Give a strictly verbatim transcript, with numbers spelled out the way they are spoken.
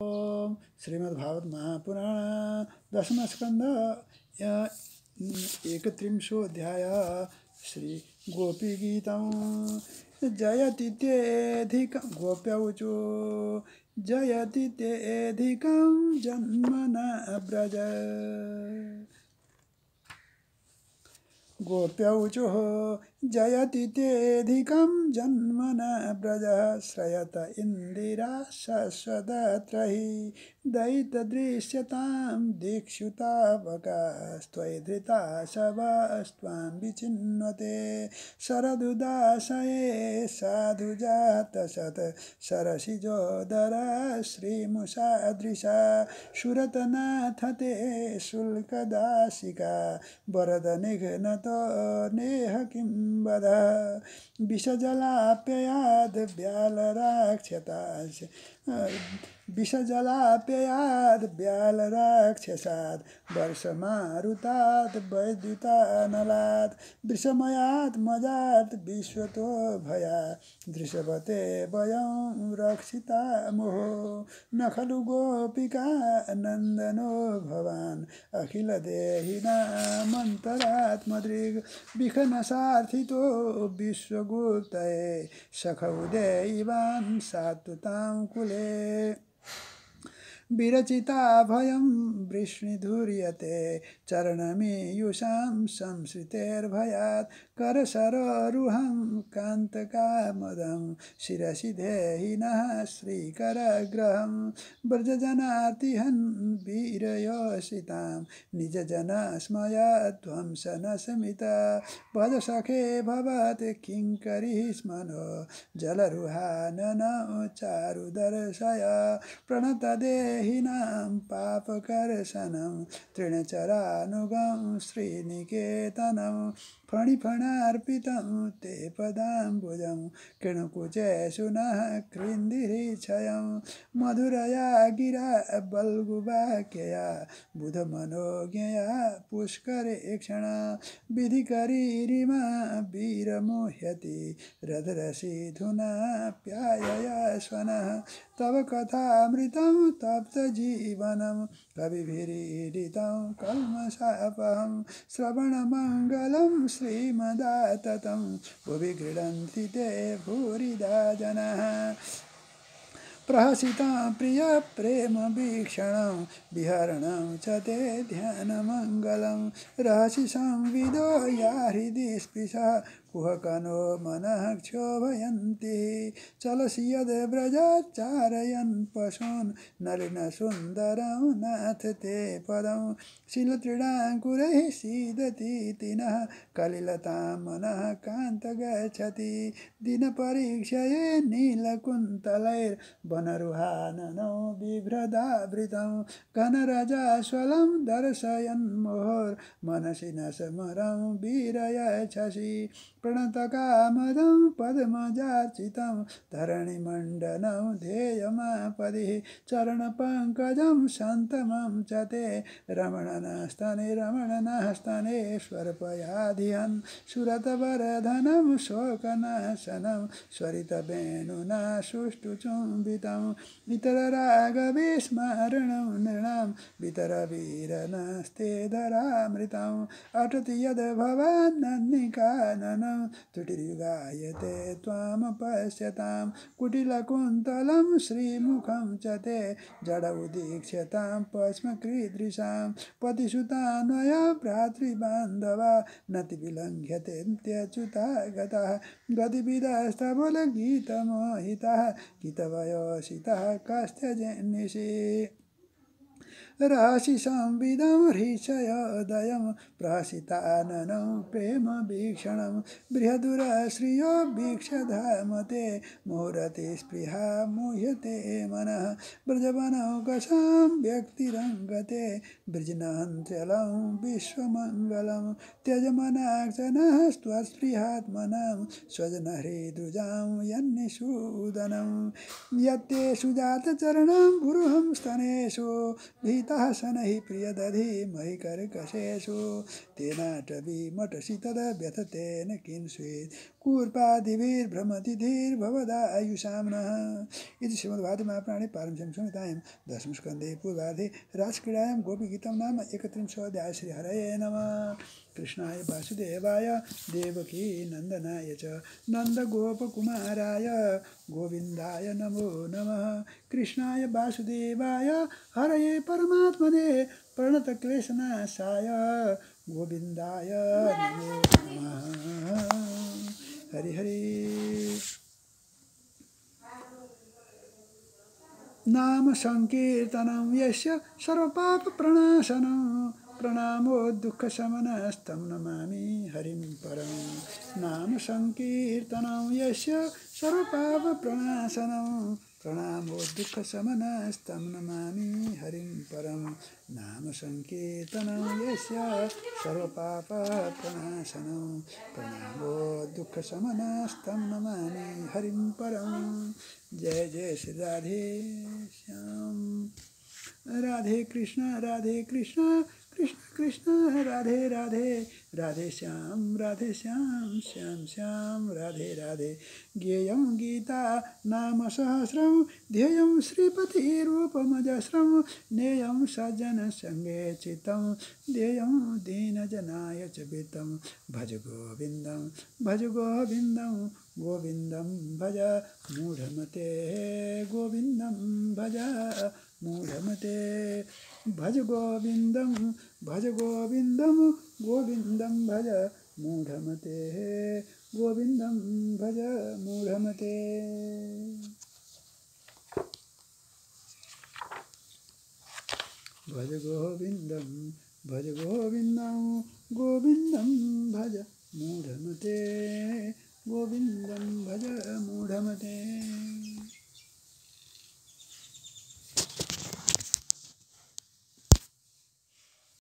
ओम श्रीमद्भागवत महापुराण दशम स्कंद एकत्रिंशोऽध्याय श्री गोपी गीतम जयति तेऽधिकं गोप्यौचो जयति तेऽधिकं जन्मना व्रज गोप्यौचुः जयति तेऽधिकं जन्मना व्रज श्रयत इन्दिरा शश्वतत्र हि दयितदृश्यतां दीक्षुतावकास्त्वयि धृता शवस्त्वां विचिन्वते शरदुदाशये साधुजातशत सरसिजोदरा श्रीमुषादृशा सुरतनाथ ते शुल्कदासिका वरदनिघ्नतो नेह किं वद विषजलाप्ययाद् व्यालराक्षतास् विषजलाप्ययाद् व्यालराक्षसाद् वर्षमारुताद् वैद्युतानलाद् वृषमयात् मजात् विश्वतो भयात् दृशवते वयं रक्षिता मोहो न खलु गोपिका नन्दनो भवान् अखिलदेहिनामन्तरात्मदृग् विखनसार्थितो विश्वगुप्तये सखौदेवान् सात्वतां कुले विरचिता भयं वृष्णिधुर्यते चरणमीयुषां संश्रितेर्भयात् करसरोरुहं कान्तकामदं शिरसि देहिनः श्रीकरग्रहं व्रजजनातिहन् वीरयोषितां निजजनस्मयध्वंसनशमिता पदसखे भवत् किङ्करीः स्मनो जलरुहाननौ चारुदर्शय प्रणतदेहिनां पापकर्षणं तृणचरानुगं श्रीनिकेतनं फणिफणार्पितं ते पदाम्बुजं किणुकुचेषु नः कृन्दिरीक्षयं मधुरया गिरा बल्गुवाक्यया बुधमनोज्ञया पुष्करेक्षणा विधिकरीरिमा वीरमुह्यति रथरसिधुना प्यायया स्वनः तव कथामृतं तप्तजीवनं कविभिरीडितं कल्मषापहं श्रवणमङ्गलं श्रीमदाततं भुवि गृह्णन्ति ते भूरिदा जनाः प्रहसितं प्रियप्रेमवीक्षणं विहरणं च ते ध्यानमङ्गलं रहसि संविदो या हृदि स्पृशः कुहकनो मनः क्षोभयन्ति चलसि यद् व्रजाच्चारयन् पशून् नलिनसुन्दरं नाथ ते पदं शिलतृणाङ्कुरैः सीदति तिनः कलिलतां मनः कान्त गच्छति दिनपरीक्षये नीलकुन्तलैर्वनरुहाननौ बिभ्रदावृतं घनरजास्वलं दर्शयन्मोहोर्मनसि न स्मरं वीरयच्छसि प्रणतकामदं पद्मजार्चितं धरणिमण्डनं ध्येयमापदिः चरणपङ्कजं सन्तमं च ते रमणनस्तने रमणनस्तनेश्वरपयाधिहन् सुरतवरधनं शोकनाशनं स्वरितवेणुना सुष्ठुचुम्बितं इतररागविस्मरणं नृणां वितरवीरनस्ते धरामृतम् अटति यद् भवान्नन्निकाननं त्रुटिर्युगायते त्वामपश्यतां कुटिलकुन्तलं श्रीमुखं च ते जडौदीक्ष्यतां पद्मकृदृशां पतिसुतान्वय भ्रातृबान्धवा नतिविलङ्घ्यतेऽन्त्यच्युता गतः गतिविदस्तबलगीतमोहितः गीतवयोषितः कस्त्यजन्निषि रहसि संविदं हृषयोदयं प्रहसिताननं प्रेमवीक्षणं बृहदुरश्रियो वीक्षधामते मुहूर्ते स्पृहा मुह्यते मनः व्रजवनौकसां व्यक्तिरङ्गते वृजनहन्त्यलं विश्वमङ्गलं त्यजमनाक्षनः स्वस्पृहात्मनां स्वजनहृदृजां यन्निषूदनं यत्ते सुजातचरणं गुरुहं स्तनेषु भीतः शनैः प्रियदधि मयि कर्कशेषु तेनाटवी मटसि तद व्यथतेन किंस्वेत् कूर्पादिभिर्भ्रमति धीर्भवदायुषां नः। इति श्रीमद्भागवते महापुराणे पारमहंस्यां संहितायां दशमस्कन्धे पूर्वार्धे रासक्रीडायां गोपीगीतं नाम एकत्रिंशोऽध्यायः। श्रीहरये नमः। कृष्णाय वासुदेवाय देवकी नन्दनाय च नन्दगोपकुमाराय गोविन्दाय नमो नमः। कृष्णाय वासुदेवाय हरये परमात्मने प्रणतक्लेशनाशाय गोविन्दाय नमो नमः। हरि हरि। नाम संकीर्तनं यस्य सर्वपापप्रणाशनं प्रणामो दुःखशमनस्तं नमामि हरिं परं। नाम संकीर्तनं यस्य सर्वपापप्रणाशनं प्रणामो दुःखशमनस्तं नमामि हरिं परं। नाम संकीर्तनं यस्य सर्वपापप्रणाशनं प्रणामो दुःखशमनस्तं नमामि हरिं परं। जय जय श्री राधे श्याम। राधे कृष्ण राधे कृष्ण कृष्ण कृष्ण राधे राधे राधे श्याम राधे श्याम श्याम श्याम राधे राधे। ज्ञेयं गीता नाम सहस्रं ध्येयं श्रीपतिरूपमजस्रं नेयं सज्जनसङ्गे चित्तं ध्येयं दीनजनाय च वित्तं। भज गोविन्दं भज गोविन्दं गोविन्दं भज मूढमते गोविन्दं भज मूढमते। भज गोविन्दं भज गोविन्दं गोविन्दं भज मूढमते गोविन्दं भज मूढमते। भज गोविन्दं भज गोविन्दं गोविन्दं भज मूढमते गोविन्दं भज मूढमते।